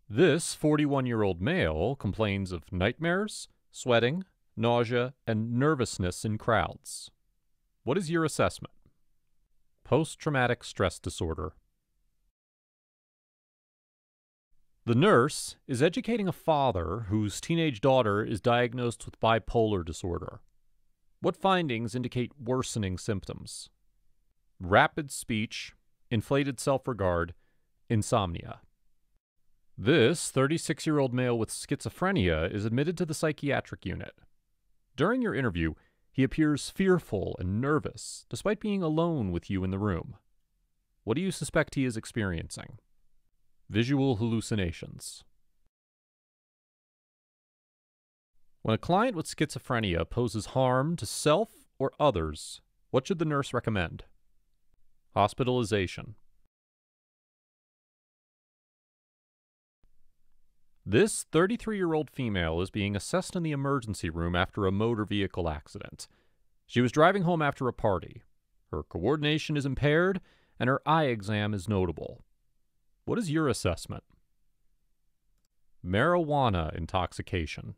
This 41-year-old male complains of nightmares, sweating, nausea, and nervousness in crowds. What is your assessment? Post-traumatic stress disorder. The nurse is educating a father whose teenage daughter is diagnosed with bipolar disorder. What findings indicate worsening symptoms? Rapid speech, inflated self-regard, insomnia. This 36-year-old male with schizophrenia is admitted to the psychiatric unit. During your interview, he appears fearful and nervous, despite being alone with you in the room. What do you suspect he is experiencing? Visual hallucinations. When a client with schizophrenia poses harm to self or others, what should the nurse recommend? Hospitalization. This 33-year-old female is being assessed in the emergency room after a motor vehicle accident. She was driving home after a party. Her coordination is impaired, and her eye exam is notable. What is your assessment? Marijuana intoxication.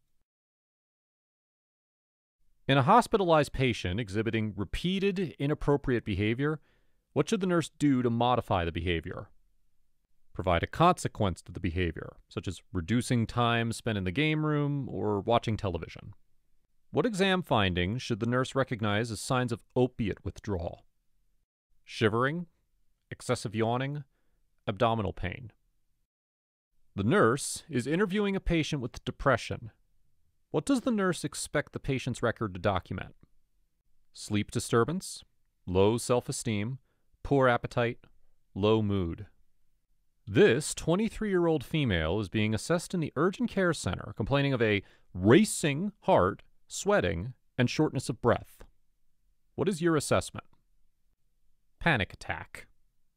In a hospitalized patient exhibiting repeated inappropriate behavior, what should the nurse do to modify the behavior? Provide a consequence to the behavior, such as reducing time spent in the game room or watching television. What exam findings should the nurse recognize as signs of opiate withdrawal? Shivering, excessive yawning, abdominal pain. The nurse is interviewing a patient with depression. What does the nurse expect the patient's record to document? Sleep disturbance, low self-esteem, poor appetite, low mood. This 23-year-old female is being assessed in the urgent care center, complaining of a racing heart, sweating, and shortness of breath. What is your assessment? Panic attack.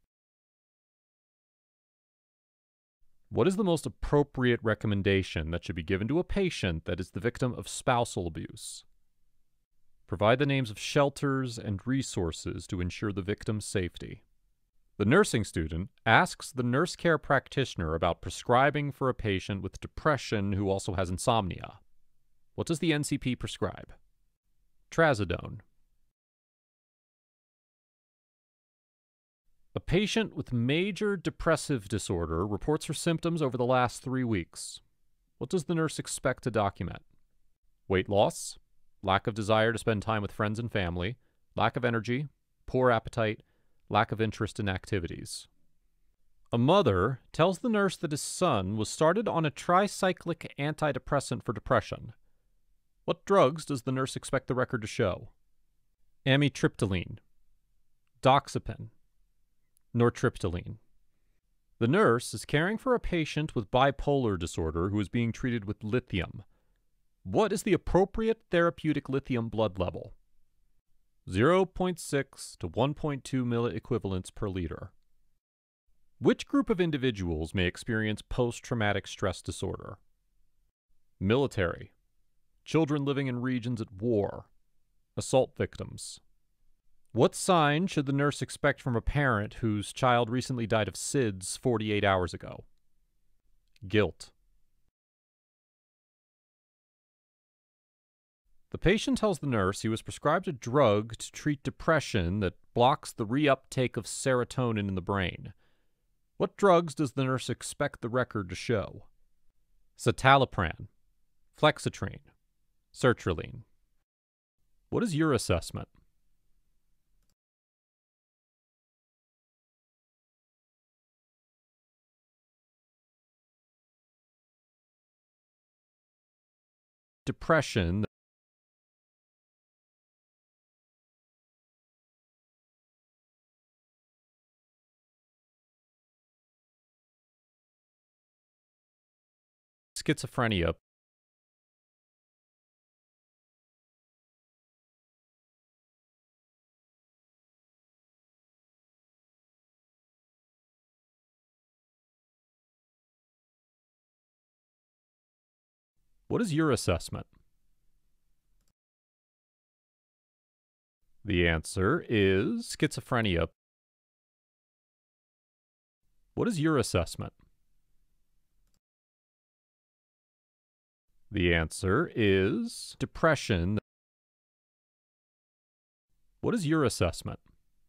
What is the most appropriate recommendation that should be given to a patient that is the victim of spousal abuse? Provide the names of shelters and resources to ensure the victim's safety. The nursing student asks the nurse care practitioner about prescribing for a patient with depression who also has insomnia. What does the NCP prescribe? Trazadone. A patient with major depressive disorder reports her symptoms over the last 3 weeks. What does the nurse expect to document? Weight loss, lack of desire to spend time with friends and family, lack of energy, poor appetite, lack of interest in activities. A mother tells the nurse that his son was started on a tricyclic antidepressant for depression. What drugs does the nurse expect the record to show? Amitriptyline, doxepin, nortriptyline. The nurse is caring for a patient with bipolar disorder who is being treated with lithium. What is the appropriate therapeutic lithium blood level? 0.6 to 1.2 milliequivalents per liter. Which group of individuals may experience post-traumatic stress disorder? Military, children living in regions at war, assault victims. What sign should the nurse expect from a parent whose child recently died of SIDS 48 hours ago? Guilt. The patient tells the nurse he was prescribed a drug to treat depression that blocks the reuptake of serotonin in the brain. What drugs does the nurse expect the record to show? Citalopram, fluoxetine, sertraline. What is your assessment? Depression. Schizophrenia. What is your assessment? The answer is schizophrenia. What is your assessment? The answer is depression. What is your assessment?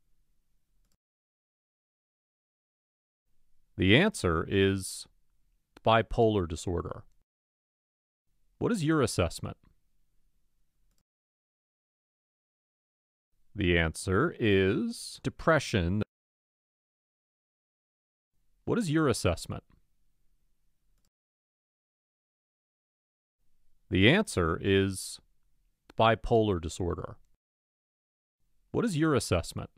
The answer is bipolar disorder. What is your assessment? The answer is depression. What is your assessment? The answer is bipolar disorder. What is your assessment?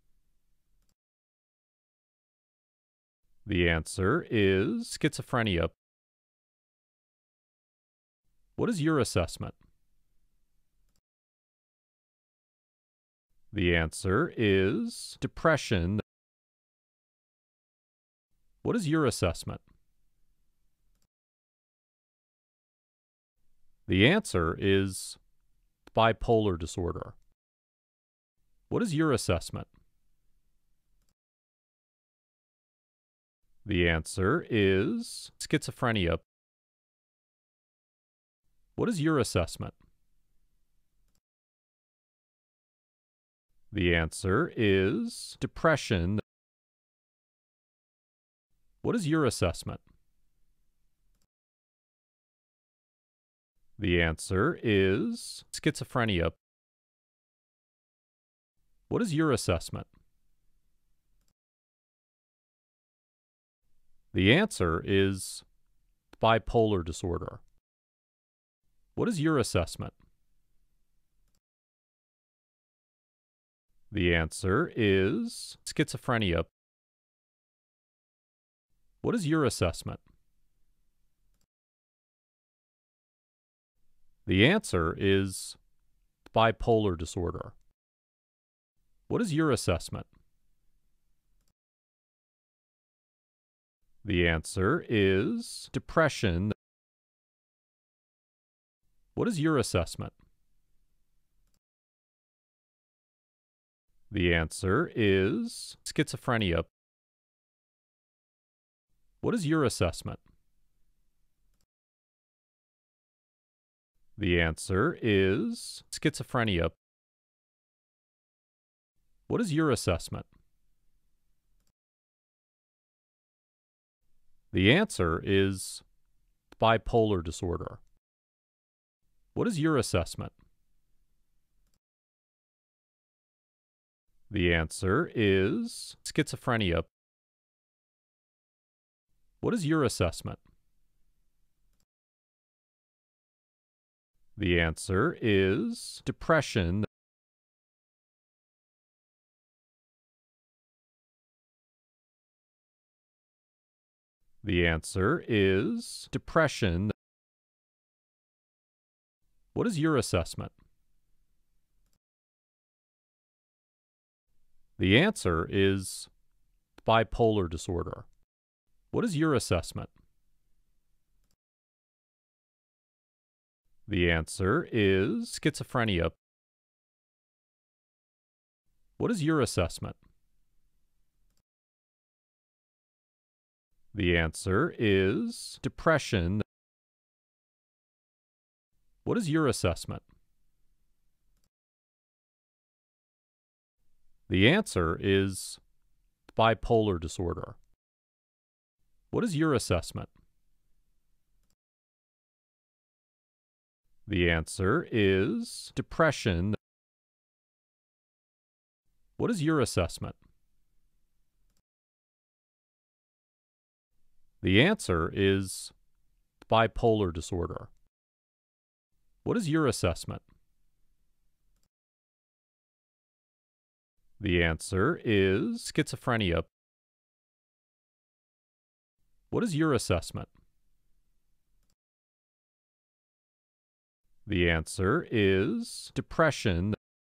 The answer is schizophrenia. What is your assessment? The answer is depression. What is your assessment? The answer is bipolar disorder. What is your assessment? The answer is schizophrenia. What is your assessment? The answer is depression. What is your assessment? The answer is schizophrenia. What is your assessment? The answer is bipolar disorder. What is your assessment? The answer is schizophrenia. What is your assessment? The answer is bipolar disorder. What is your assessment? The answer is depression. What is your assessment? The answer is schizophrenia. What is your assessment? The answer is schizophrenia. What is your assessment? The answer is bipolar disorder. What is your assessment? The answer is schizophrenia. What is your assessment? The answer is depression. The answer is depression. What is your assessment? The answer is bipolar disorder. What is your assessment? The answer is schizophrenia. What is your assessment? The answer is depression. What is your assessment? The answer is bipolar disorder. What is your assessment? The answer is depression. What is your assessment? The answer is bipolar disorder. What is your assessment? The answer is schizophrenia. What is your assessment? The answer is depression.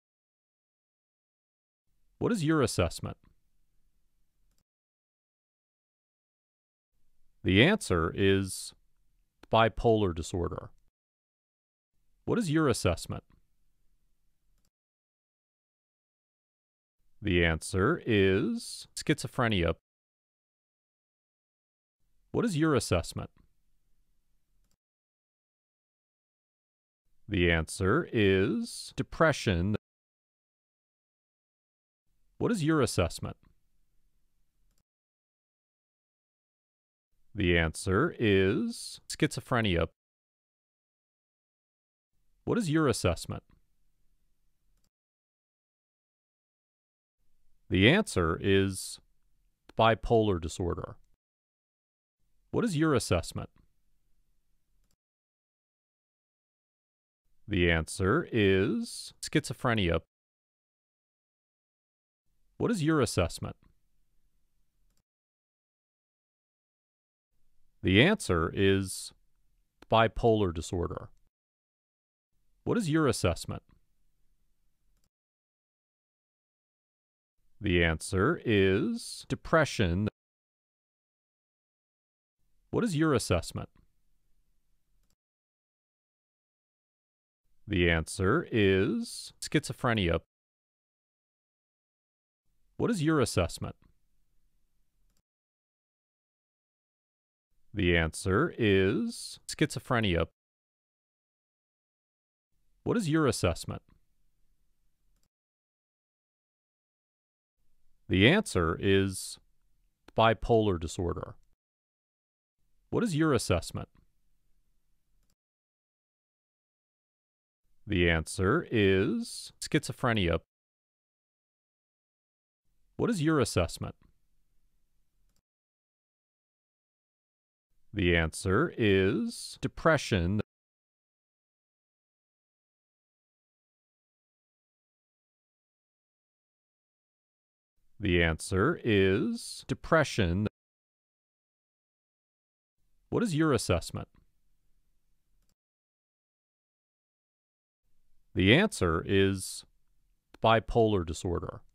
What is your assessment? The answer is bipolar disorder. What is your assessment? The answer is schizophrenia. What is your assessment? The answer is depression. What is your assessment? The answer is schizophrenia. What is your assessment? The answer is bipolar disorder. What is your assessment? The answer is schizophrenia. What is your assessment? The answer is bipolar disorder. What is your assessment? The answer is depression. What is your assessment? The answer is schizophrenia. What is your assessment? The answer is schizophrenia. What is your assessment? The answer is bipolar disorder. What is your assessment? The answer is schizophrenia. What is your assessment? The answer is depression. The answer is depression. What is your assessment? The answer is bipolar disorder.